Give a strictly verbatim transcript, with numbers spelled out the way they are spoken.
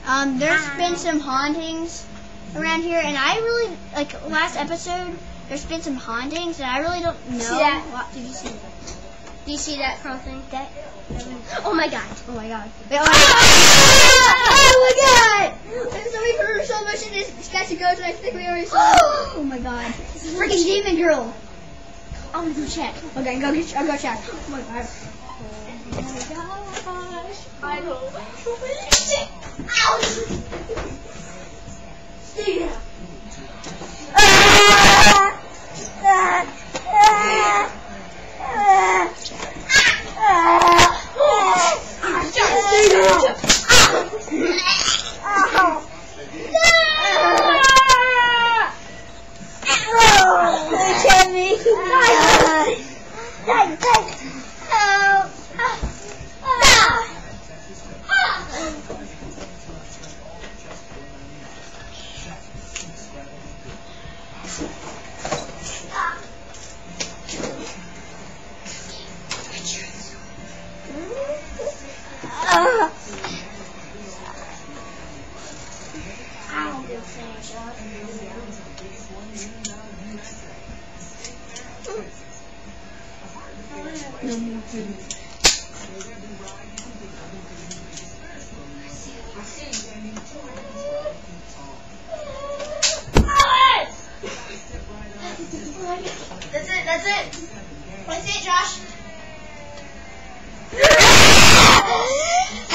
Um, there's been some hauntings around here, and I really, like, last episode, there's been some hauntings, and I really don't know. See that? What, did you see that? Do you see that crossing? That? Oh my god. Oh my god. Wait, oh, my god. Oh my god! There's so many for so much in this sketch of ghosts, and I think we already saw it. Oh my god. This is freaking demon girl. I'm gonna go check. Okay, go get, I'll go check. Oh my god. Oh my gosh. I know. Ow! Stay down. That's it, that's it. That's it, Josh.